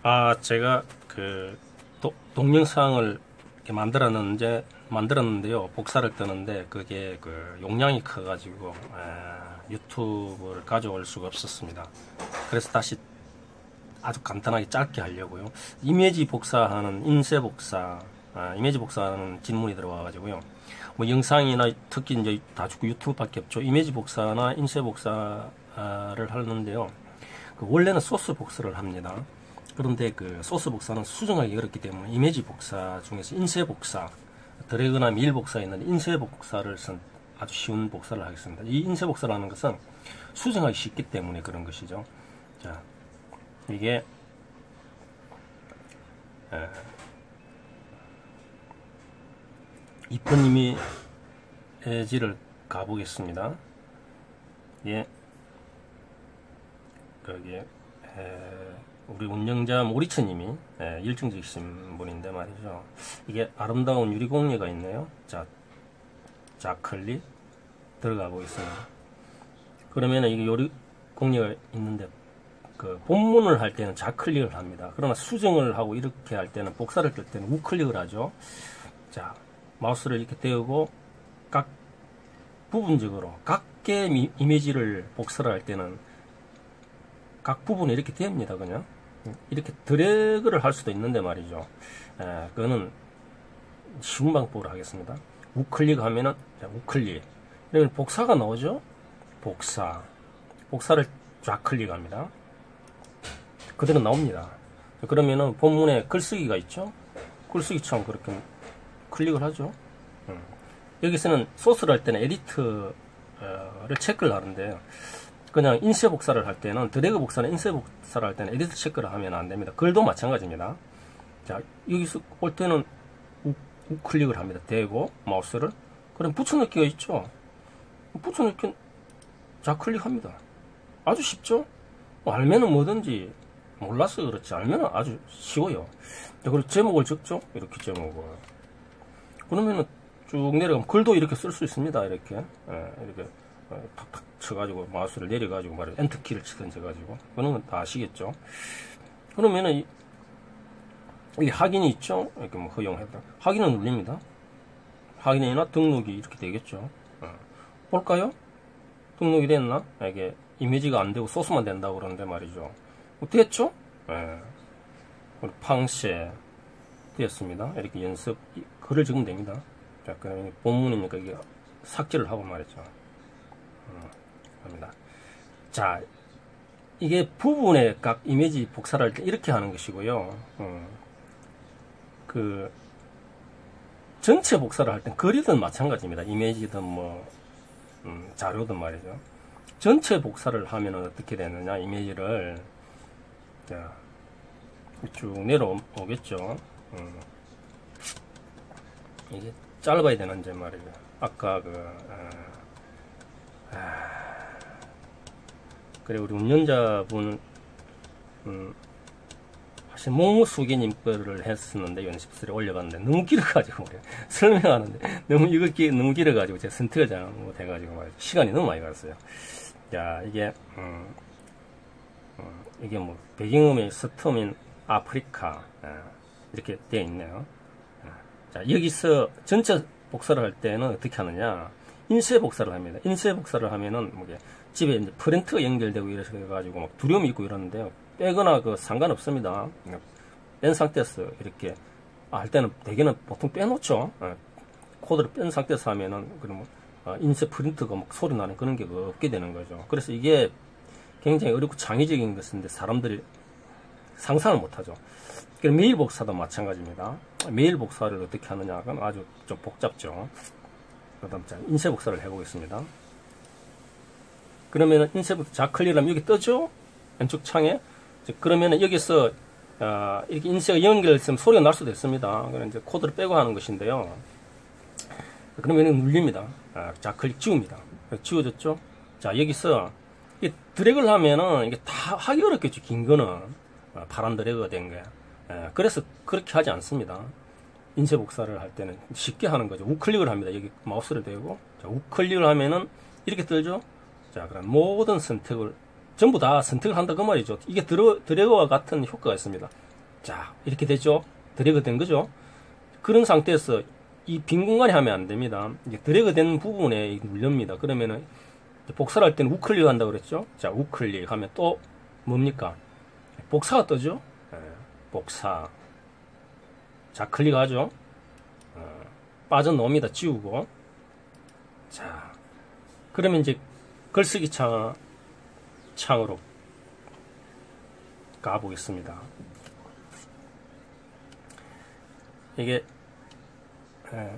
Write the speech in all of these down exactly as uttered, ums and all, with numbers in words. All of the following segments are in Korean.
아, 제가 그 도, 동영상을 이렇게 만들었는데 만들었는데요. 복사를 뜨는데 그게 그 용량이 커가지고 에, 유튜브를 가져올 수가 없었습니다. 그래서 다시 아주 간단하게 짧게 하려고요. 이미지 복사하는 인쇄 복사, 아, 이미지 복사하는 질문이 들어와가지고요. 뭐 영상이나 특히 이제 다 죽고 유튜브밖에 없죠. 이미지 복사나 인쇄 복사를 하는데요. 그 원래는 소스 복사를 합니다. 그런데 그 소스 복사는 수정하기 어렵기 때문에 이미지 복사 중에서 인쇄 복사, 드래그나 밀 복사에 있는 인쇄 복사를 쓴 아주 쉬운 복사를 하겠습니다. 이 인쇄 복사라는 것은 수정하기 쉽기 때문에 그런 것이죠. 자, 이게 에, 이쁜 이미지를 가보겠습니다. 예, 거기에 에, 우리 운영자 모리츠님이 예, 일중지신 분인데 말이죠. 이게 아름다운 유리공예가 있네요. 자, 자클릭 들어가 보겠습니다. 그러면 이게 유리공예가 있는데 그 본문을 할 때는 좌클릭을 합니다. 그러나 수정을 하고 이렇게 할 때는 복사를 뜰 때는 우클릭을 하죠. 자, 마우스를 이렇게 떼우고 각 부분적으로 각개 이미지를 복사를 할 때는 각 부분에 이렇게 됩니다. 그냥 이렇게 드래그를 할 수도 있는데 말이죠. 에, 그거는 쉬운 방법으로 하겠습니다. 우클릭 하면은 자, 우클릭 그러면 복사가 나오죠. 복사 복사를 좌클릭합니다. 그대로 나옵니다. 그러면은 본문에 글쓰기가 있죠. 글쓰기처럼 그렇게 클릭을 하죠. 음. 여기서는 소스를 할 때는 에디트를 체크를 하는데요. 그냥 인쇄 복사를 할 때는 드래그 복사나 인쇄 복사를 할 때는 에디트 체크를 하면 안 됩니다. 글도 마찬가지입니다. 자, 여기서 올 때는 우, 우클릭을 합니다. 대고 마우스를 그럼 붙여넣기가 있죠. 붙여넣기 좌클릭합니다. 아주 쉽죠. 뭐 알면은 뭐든지 몰라서 그렇지 알면은 아주 쉬워요. 자, 그리고 제목을 적죠. 이렇게 제목을 그러면은 쭉 내려가면 글도 이렇게 쓸 수 있습니다. 이렇게 예, 이렇게 어, 탁탁 쳐가지고 마우스를 내려가지고 말이죠. 엔터키를 치든지 해가지고 그런 건 다 아시겠죠. 그러면은 이, 이 확인이 있죠. 이렇게 뭐 허용했다. 확인을 눌립니다. 확인이나 등록이 이렇게 되겠죠. 어. 볼까요? 등록이 됐나? 이게 이미지가 안 되고 소스만 된다고 그러는데 말이죠. 됐죠? 예. 우리 팡쉐 되었습니다. 이렇게 연습 글을 적으면 됩니다. 자, 그러면 본문이니까 이게 삭제를 하고 말이죠. 음, 합니다. 자, 이게 부분의 각 이미지 복사를 할 때 이렇게 하는 것이고요. 음, 그 전체 복사를 할 때 글이든 마찬가지입니다. 이미지든 뭐 음, 자료든 말이죠. 전체 복사를 하면 어떻게 되느냐? 이미지를 자, 쭉 내려오겠죠. 음. 이게 짧아야 되는지 말이죠. 아까 그 아, 아, 그래 우리 운전자분 음, 사실 목무수기님 거를 했었는데 연습실에 올려봤는데 너무 길어가지고 그래. 설명하는데 너무 이거 기, 너무 길어가지고 제가 선택을 잘못해가지고 말이죠. 시간이 너무 많이 갔어요. 자, 이게 음, 음, 이게 뭐 배경음이 스톰인 아프리카 아, 이렇게 되어 있네요. 자, 여기서 전체 복사를 할 때는 어떻게 하느냐? 인쇄 복사를 합니다. 인쇄 복사를 하면은 뭐 집에 이제 프린트가 연결되고 이래서 가지고 막 두려움이 있고 이러는데요. 빼거나 그 상관없습니다. 뺀 상태에서 이렇게 아, 할 때는 대개는 보통 빼놓죠. 아, 코드를 뺀 상태에서 하면은 그러면 아, 인쇄 프린트가 막 소리 나는 그런 게 없게 되는 거죠. 그래서 이게 굉장히 어렵고 창의적인 것인데 사람들이 상상을 못하죠. 메일 복사도 마찬가지입니다. 메일 복사를 어떻게 하느냐가 아주 좀 복잡죠. 그 다음 인쇄 복사를 해보겠습니다. 그러면은 인쇄 복사 좌클릭하면 여기 뜨죠? 왼쪽 창에. 그러면은 여기서 어, 이렇게 인쇄가 연결됐으면 소리가 날 수도 있습니다. 그래서 이제 코드를 빼고 하는 것인데요. 그러면 눌립니다. 아, 좌클릭 지웁니다. 지워졌죠? 자, 여기서 드래그를 하면은 이게 다 하기 어렵겠죠. 긴 거는 아, 파란 드래그가 된 거야. 예, 그래서 그렇게 하지 않습니다. 인쇄 복사를 할 때는 쉽게 하는 거죠. 우클릭을 합니다. 여기 마우스를 대고 자, 우클릭을 하면은 이렇게 뜨죠. 자, 그럼 모든 선택을 전부 다 선택을 한다 그 말이죠. 이게 드러, 드래그와 같은 효과가 있습니다. 자, 이렇게 됐죠? 드래그 된 거죠? 그런 상태에서 이 빈 공간에 하면 안 됩니다. 이게 드래그 된 부분에 눌립니다. 그러면은 복사를 할 때는 우클릭 한다고 그랬죠? 자, 우클릭 하면 또 뭡니까? 복사가 뜨죠? 네, 복사. 자, 클릭하죠? 어, 빠져나옵니다. 지우고. 자, 그러면 이제 글쓰기 창, 창으로 가보겠습니다. 이게, 예.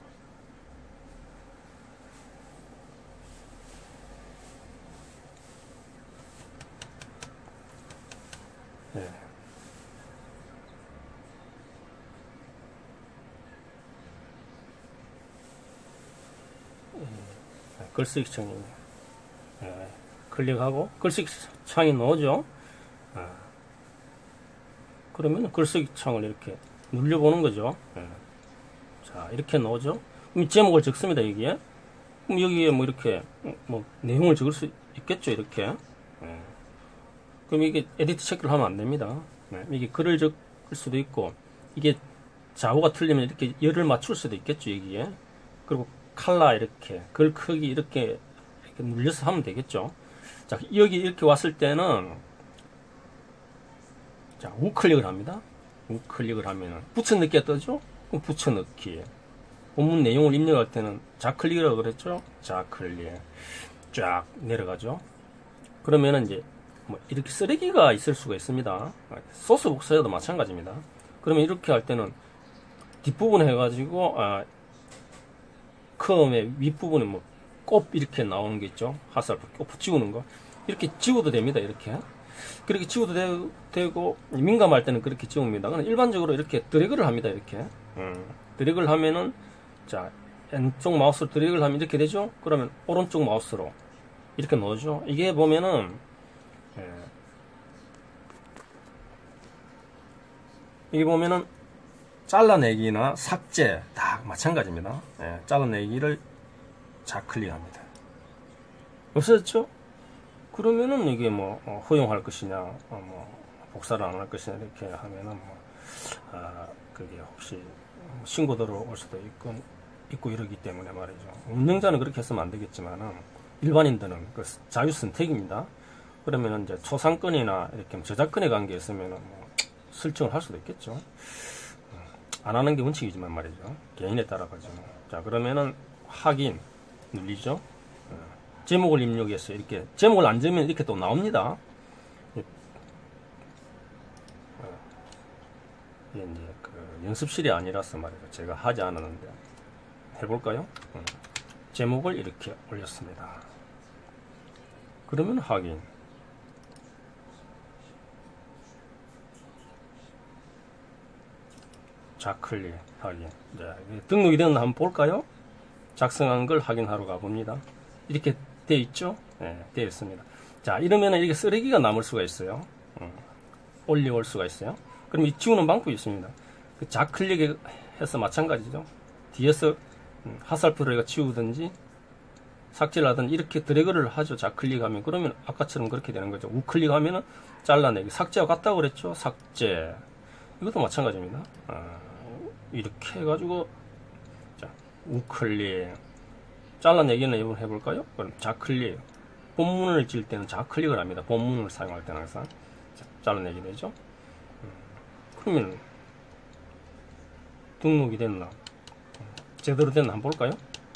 예. 글쓰기 창이, 예. 클릭하고 글쓰기 창이 나오죠. 예. 그러면 글쓰기 창을 이렇게 눌려보는 거죠. 예. 자, 이렇게 나오죠. 그럼 제목을 적습니다, 여기에. 그럼 여기에 뭐 이렇게 뭐 내용을 적을 수 있겠죠, 이렇게. 예. 그럼 이게 에디트 체크를 하면 안 됩니다. 예. 이게 글을 적을 수도 있고, 이게 좌우가 틀리면 이렇게 열을 맞출 수도 있겠죠, 여기에. 그리고 칼라 이렇게, 글 크기 이렇게, 이렇게 눌려서 하면 되겠죠. 자, 여기 이렇게 왔을 때는, 자, 우클릭을 합니다. 우클릭을 하면은, 붙여넣기가 뜨죠? 그럼 붙여넣기. 본문 내용을 입력할 때는 좌클릭이라고 그랬죠? 좌클릭. 쫙 내려가죠. 그러면은 이제, 뭐, 이렇게 쓰레기가 있을 수가 있습니다. 소스 복사해도 마찬가지입니다. 그러면 이렇게 할 때는, 뒷부분 해가지고, 아, 컴의 윗부분에 뭐, 꼽 이렇게 나오는 게 있죠? 하살표 꼽 지우는 거. 이렇게 지워도 됩니다, 이렇게. 그렇게 지워도 되, 되고, 민감할 때는 그렇게 지웁니다. 그냥 일반적으로 이렇게 드래그를 합니다, 이렇게. 음, 드래그를 하면은, 자, 왼쪽 마우스로 드래그를 하면 이렇게 되죠? 그러면 오른쪽 마우스로 이렇게 넣어줘. 이게 보면은, 예, 이게 보면은, 잘라내기나 삭제 다 마찬가지입니다. 예, 잘라내기를 좌클릭합니다. 없어졌죠? 그러면은 이게 뭐 어, 허용할 것이냐, 어, 뭐 복사를 안 할 것이냐 이렇게 하면은 뭐 아, 그게 혹시 신고 들어올 수도 있고 있고 이러기 때문에 말이죠. 운영자는 그렇게 했으면 안 되겠지만은 일반인들은 그 자유 선택입니다. 그러면은 이제 초상권이나 이렇게 저작권에 관계 있으면은 뭐 설정을 할 수도 있겠죠. 안 하는 게 원칙이지만 말이죠. 개인에 따라 가지고. 자, 그러면은 확인 눌리죠. 제목을 입력해서 이렇게 제목을 안 적으면 이렇게 또 나옵니다. 이게 이제 그 연습실이 아니라서 말이죠. 제가 하지 않았는데 해볼까요? 제목을 이렇게 올렸습니다. 그러면 확인. 좌클릭 확인. 자, 등록이 되었나 한번 볼까요? 작성한 걸 확인하러 가봅니다. 이렇게 되어 있죠? 네, 되어 있습니다. 자, 이러면 이렇게 쓰레기가 남을 수가 있어요. 음, 올려올 수가 있어요. 그럼 이 지우는 방법이 있습니다. 그 좌클릭해서 마찬가지죠. 뒤에서 음, 하살표를 지우든지 삭제를 하든지 이렇게 드래그를 하죠. 좌클릭하면. 그러면 아까처럼 그렇게 되는 거죠. 우클릭하면은 잘라내기. 삭제와 같다고 그랬죠? 삭제. 이것도 마찬가지입니다. 아, 이렇게 해가지고, 자, 우클릭. 잘라내기는 이번 해볼까요? 그럼 좌클릭. 본문을 질 때는 좌클릭을 합니다. 본문을 사용할 때는 항상. 자, 잘라내기 되죠? 음, 그러면, 등록이 됐나? 제대로 됐나 한번 볼까요?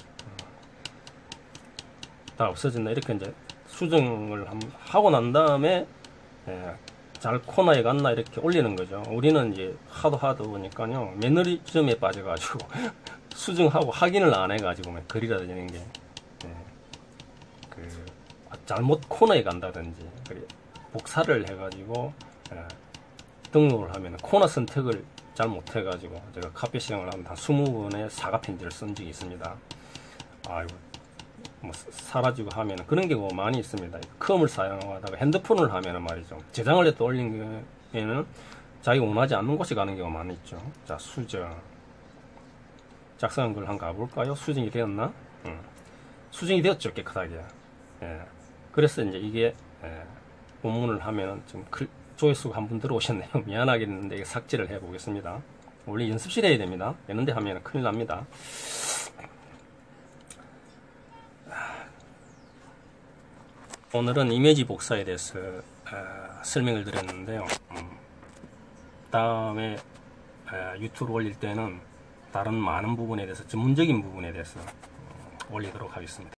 다 없어졌나? 이렇게 이제 수정을 하고 난 다음에, 예, 잘 코너에 갔나 이렇게 올리는 거죠. 우리는 이제 하도 하도 보니까요, 매너리즘에 빠져가지고 수정하고 확인을 안 해가지고 글이라든지 게 예, 그 잘못 코너에 간다든지 복사를 해가지고 예, 등록을 하면 코너 선택을 잘 못해가지고 제가 카페 시장을 하면 한 이십 번의 사과 편지를 쓴 적이 있습니다. 아이고. 뭐 사라지고 하면 그런 경우가 많이 있습니다. 컴을 사용하다가 핸드폰을 하면 말이죠. 저장을 해도 올린 경우에는 자기가 원하지 않는 곳에 가는 경우가 많이 있죠. 자, 수정. 작성한 걸 한번 가볼까요? 수정이 되었나? 음. 수정이 되었죠, 깨끗하게. 예. 그래서 이제 이게, 예. 본문을 하면은 좀 글, 조회수가 한 분 들어오셨네요. 미안하겠는데 이거 삭제를 해 보겠습니다. 원래 연습실 해야 됩니다. 이런데 하면 큰일 납니다. 오늘은 이미지 복사에 대해서 어, 설명을 드렸는데요. 음, 다음에 어, 유튜브를 올릴 때는 다른 많은 부분에 대해서 전문적인 부분에 대해서 어, 올리도록 하겠습니다.